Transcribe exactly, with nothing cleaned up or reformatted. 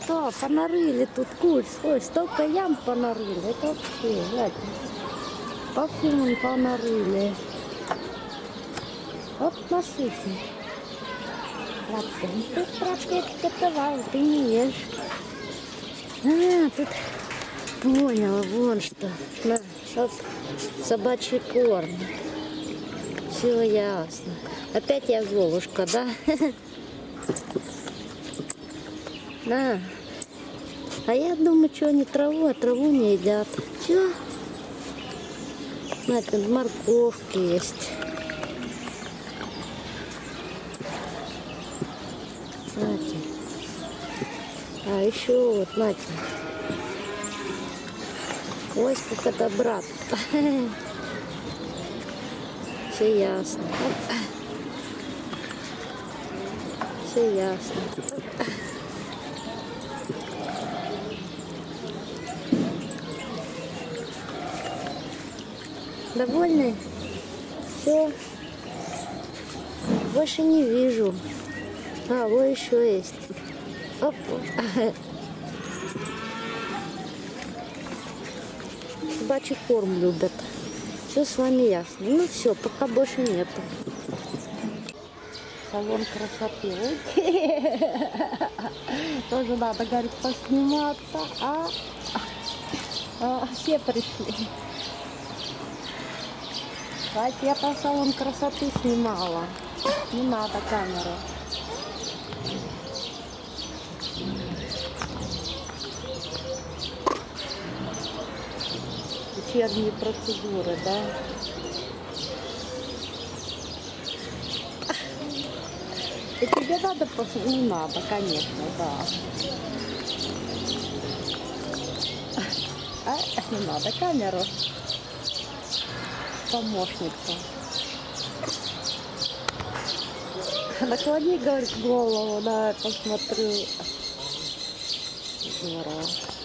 что, понарыли тут кур, ой, столько ям понарыли, это вообще, гляньте, по всему понарыли. Вот на сусе. Лапком ты пропеть готовал, ты не ешь. А, тут поняла, вон что, на, вот собачий корм. Все ясно. Опять я Золушка, да? Да. А я думаю, что они траву, а траву не едят. Все. Знаете, морковки есть. Знаете. А еще вот, знаете. Ой, сколько добра. Все ясно. Все ясно. Довольны? Все. Больше не вижу. А, вот еще есть. Оп. Собачий корм любят. Все с вами ясно. Ну все, пока больше нету. Салон красоты. Тоже надо, говорит, посниматься. А? А, все пришли. Кстати, я по салон красоты снимала. Не надо камеру. Вечерние процедуры, да? И тебе надо посмотреть? Не надо, конечно, да. А, не надо камеру. Помощница. Наклони, говорит, голову, да, посмотрю. Здорово.